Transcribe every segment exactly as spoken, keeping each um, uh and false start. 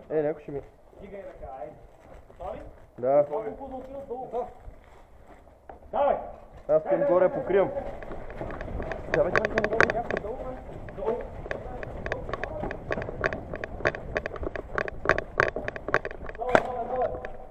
Е, някой ще ми... Стигай ръка, айде. Готови? Да. Колко да отидат долу? Давай! Аз към горе покривам. Давай, давай, давай, давай. Някой долу, бе. Долу. Долу, долу, долу.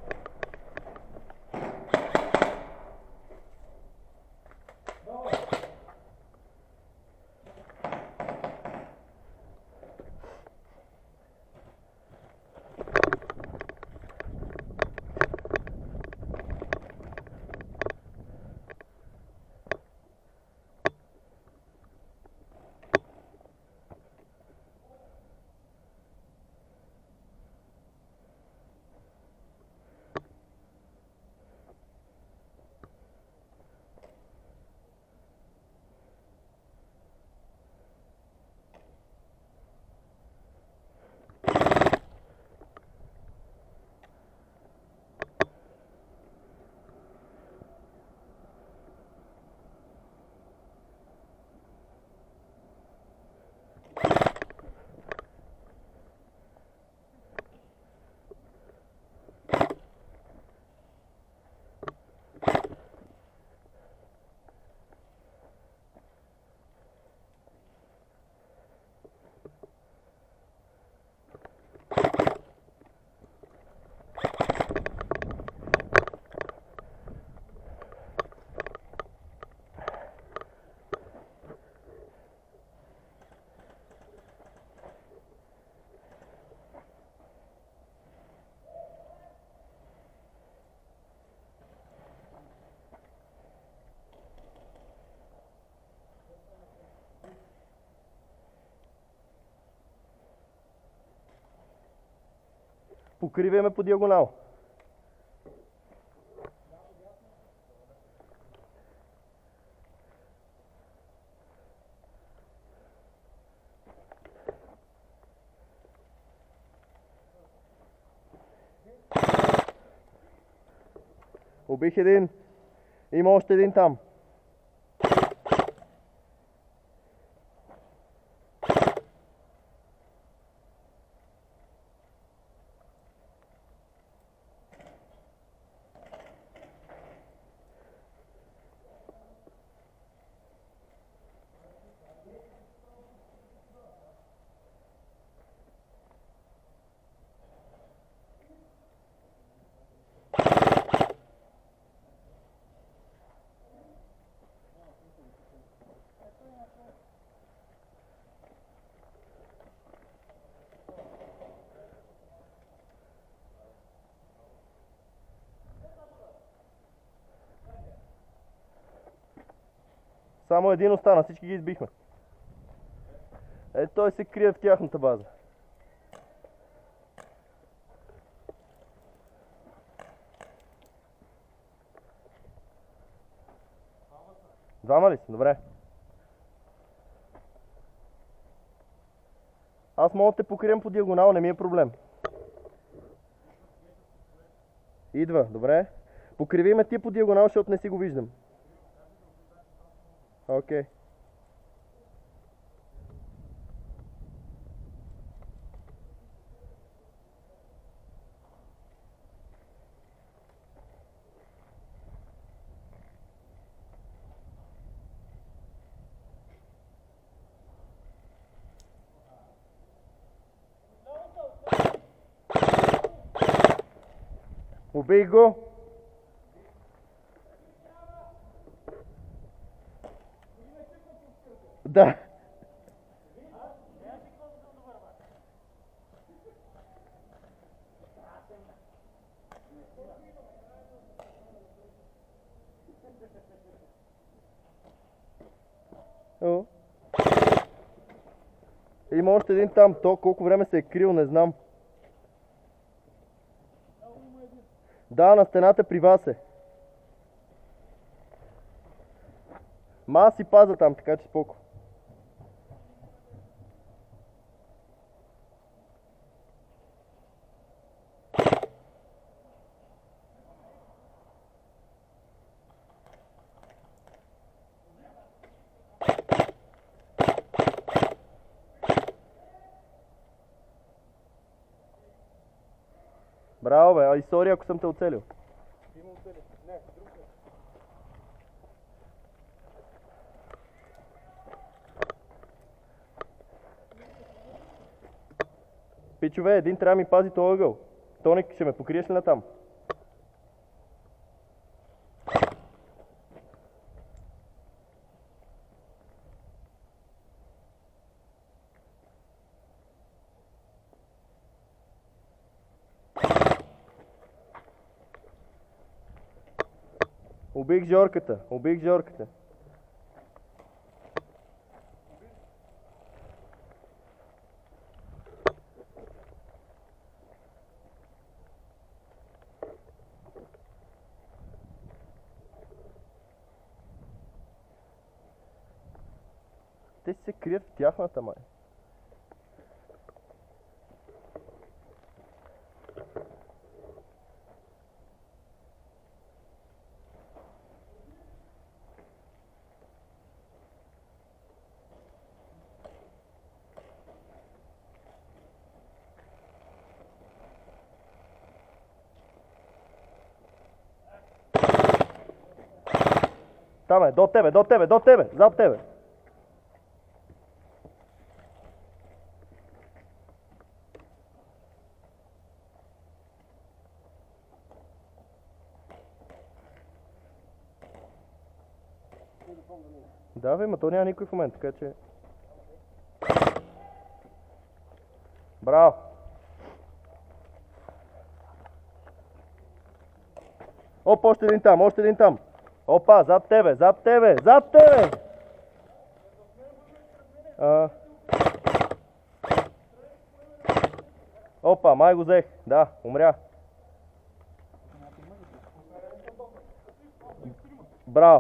Покриваме по диагонал. Убих един. Има още един там. Само един остана, всички ги избихме. Е, той се крие в тяхната база. Двама ли си? Добре. Аз мога да те покрием по диагонал, не ми е проблем. Идва, добре. Покриви ме ти по диагонал, защото не си го виждам. Окей. Okay. Убей го! Да. О. Има още един там. То колко време се е крил, не знам. Да, на стената при вас е. Ма аз си пазя там, така че споко. Браво, бе, а и сори ако съм те оцелил. Има оцели. Не, друг не. Пичове, един трябва да ми пази този ъгъл. Тоник, ще ме покриеш ли на там? Убих Жорката, убих Жорката. Те се крият в тяхната, май. Там е, до тебе, до тебе, до тебе, зад тебе. Да, бе, ма то няма никой в момента, така че... Браво! Оп, още един там, още един там! Опа, зад тебе, зад тебе, зад тебе! А... Опа, май го взех, да, умря. Браво!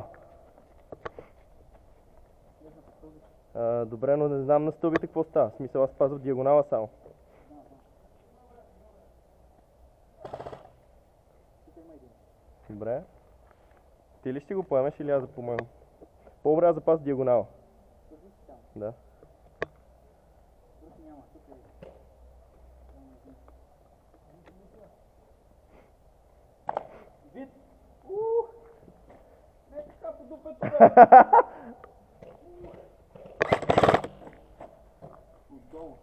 А, добре, но не знам на стълбите какво става. В смисъл, аз пазя в диагонала само. Добре. Ти ли ще го поемеш или аз да помогна? По-добре аз да пазя диагонала. Да. Вид! Ух! Не така по дупето, бе! Отдолу.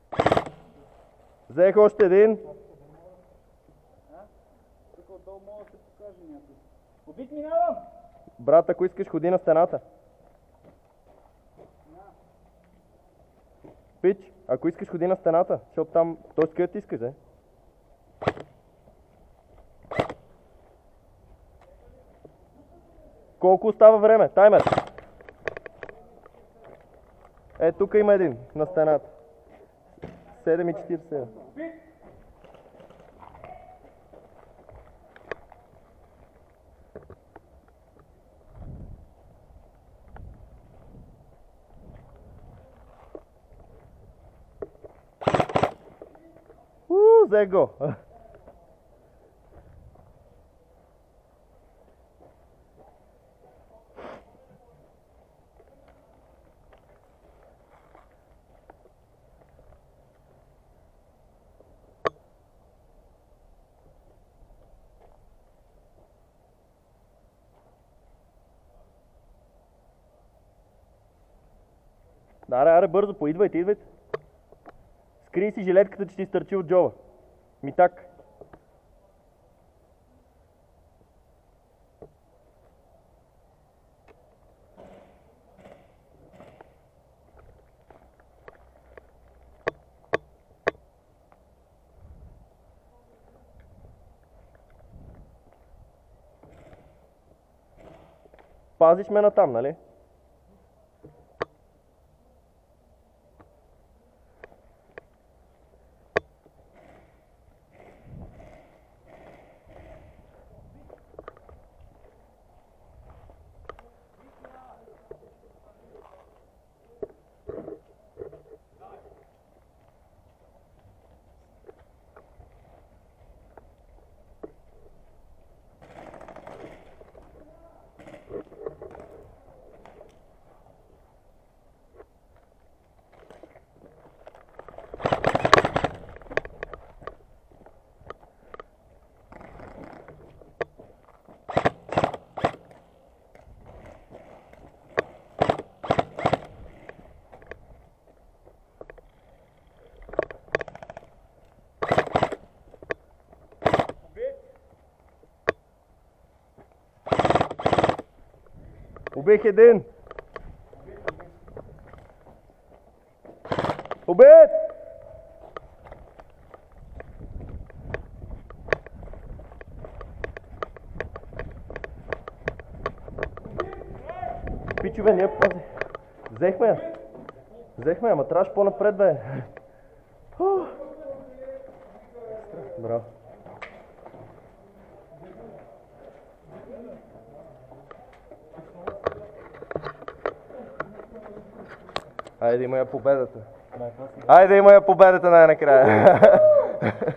Взех още един. Тук отдолу мога да се покаже някой. Обид минавам! Брат, ако искаш, ходи на стената. Пич, ако искаш, ходи на стената, защото там... Той с където искаш, е? Колко остава време? Таймер! Е, тук има един, на стената. седем и четиридесет и седем. Уу, взех го! Аре, аре, бързо, поидвайте, идвайте. Скрий си жилетката, че ти стърчи от джоба. Ми так. Пазиш ме натам, нали? Убих един! Убит! Пичове, ние пази. Взехме я. Взехме я, ама трябваше по-напред, бе. Ух. Браво. Айде има я победата. Айде има я победата най-накрая.